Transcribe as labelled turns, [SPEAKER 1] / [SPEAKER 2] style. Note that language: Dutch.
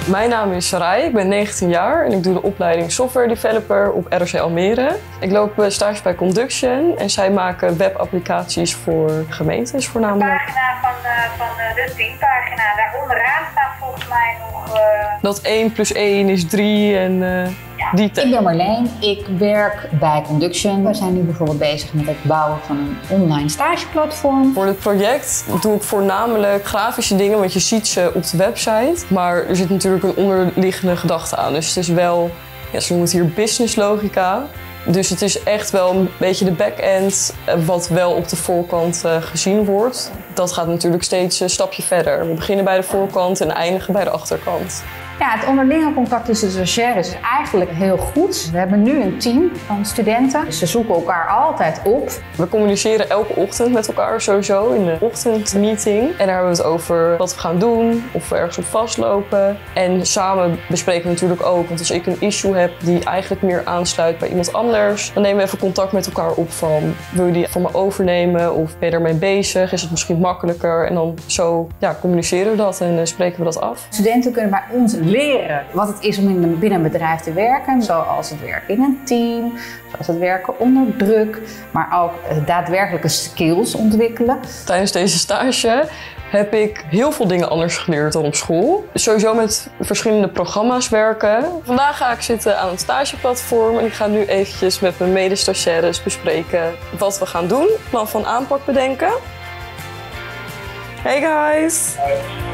[SPEAKER 1] Mijn naam is Sarai, ik ben 19 jaar en ik doe de opleiding Software Developer op ROC Almere. Ik loop stage bij Conduction en zij maken webapplicaties voor gemeentes voornamelijk.
[SPEAKER 2] De pagina van de teampagina, daar onderaan staat volgens mij nog...
[SPEAKER 1] Dat 1 + 1 is 3 en die tekst.
[SPEAKER 3] Ik ben Marleen, ik werk bij Conduction. We zijn nu bijvoorbeeld bezig met het bouwen van een online stageplatform.
[SPEAKER 1] Voor dit project doe ik voornamelijk grafische dingen, want je ziet ze op de website. Maar er zit natuurlijk een onderliggende gedachte aan. Dus het is wel, ze noemen het hier business logica. Dus het is echt wel een beetje de back-end wat wel op de voorkant gezien wordt. Dat gaat natuurlijk steeds een stapje verder. We beginnen bij de voorkant en eindigen bij de achterkant.
[SPEAKER 3] Ja, het onderlinge contact tussen de stagiaires is eigenlijk heel goed. We hebben nu een team van studenten. Ze zoeken elkaar altijd op.
[SPEAKER 1] We communiceren elke ochtend met elkaar sowieso in de ochtendmeeting. En daar hebben we het over wat we gaan doen, of we ergens op vastlopen. En samen bespreken we natuurlijk ook, want als ik een issue heb die eigenlijk meer aansluit bij iemand anders, dan nemen we even contact met elkaar op van, wil je die voor me overnemen of ben je ermee bezig? Is het misschien makkelijker? En dan zo communiceren we dat en spreken we dat af.
[SPEAKER 3] Studenten kunnen bij ons leren wat het is om binnen een bedrijf te werken. Zoals het werken in een team, zoals het werken onder druk, maar ook daadwerkelijke skills ontwikkelen.
[SPEAKER 1] Tijdens deze stage heb ik heel veel dingen anders geleerd dan op school. Sowieso met verschillende programma's werken. Vandaag ga ik zitten aan het stageplatform en ik ga nu eventjes met mijn medestagiaires bespreken wat we gaan doen. Plan van aanpak bedenken. Hey guys!
[SPEAKER 2] Hoi.